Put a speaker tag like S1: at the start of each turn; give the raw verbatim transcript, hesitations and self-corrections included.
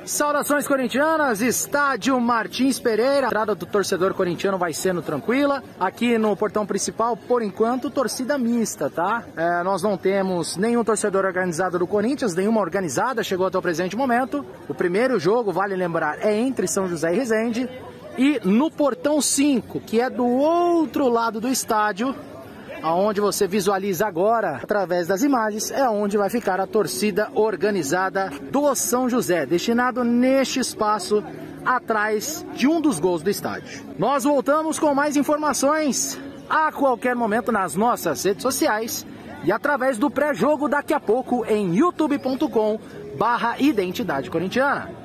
S1: Saudações corintianas, estádio Martins Pereira. A entrada do torcedor corintiano vai sendo tranquila. Aqui no portão principal, por enquanto, torcida mista, tá? É, nós não temos nenhum torcedor organizado do Corinthians, nenhuma organizada chegou até o presente momento. O primeiro jogo, vale lembrar, é entre São José e Resende. E no portão cinco, que é do outro lado do estádio, aonde você visualiza agora, através das imagens, é onde vai ficar a torcida organizada do São José, destinado neste espaço atrás de um dos gols do estádio. Nós voltamos com mais informações a qualquer momento nas nossas redes sociais e através do pré-jogo daqui a pouco em youtube ponto com barra identidade corintiana.